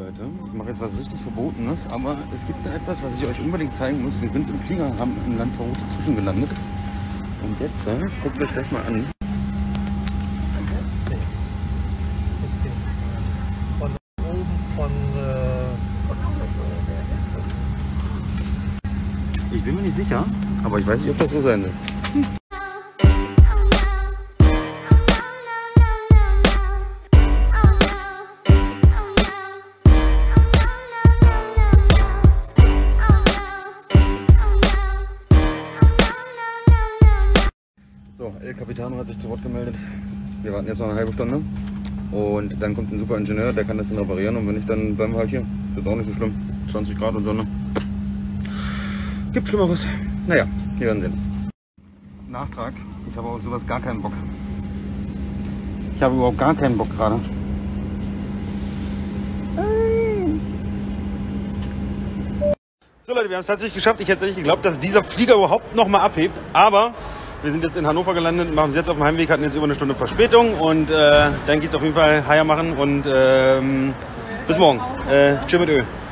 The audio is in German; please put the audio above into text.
Leute, ich mache jetzt was richtig Verbotenes, aber es gibt da etwas, was ich euch unbedingt zeigen muss. Wir sind im Flieger, haben in Lanzarote zwischengelandet. Und jetzt, guckt euch das mal an. Von oben von... Ich bin mir nicht sicher, aber ich weiß nicht, ob das so sein soll. So, El Capitano hat sich zu Wort gemeldet. Wir warten jetzt noch eine halbe Stunde. Und dann kommt ein super Ingenieur, der kann das dann reparieren. Und wenn nicht, dann bleiben wir halt hier. Ist jetzt auch nicht so schlimm. 20 Grad und Sonne. Gibt Schlimmeres. Naja, wir werden sehen. Nachtrag. Ich habe auf sowas gar keinen Bock. Ich habe überhaupt gar keinen Bock gerade. So Leute, wir haben es tatsächlich geschafft. Ich hätte es nicht geglaubt, dass dieser Flieger überhaupt noch mal abhebt. Aber wir sind jetzt in Hannover gelandet, machen es jetzt auf dem Heimweg, hatten jetzt über eine Stunde Verspätung. Und dann geht es auf jeden Fall Haier machen und bis morgen. Tschüss mit Öl.